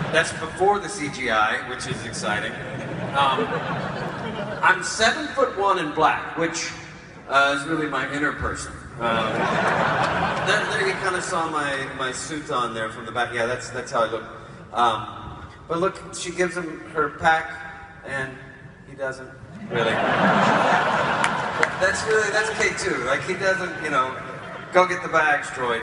That's before the CGI, which is exciting. I'm 7'1" in black, which is really my inner person. There you kind of saw my suit on there from the back. Yeah, that's how I look. But look, she gives him her pack, and he doesn't really. That's K2. Like, he doesn't, you know, go get the bags, droid.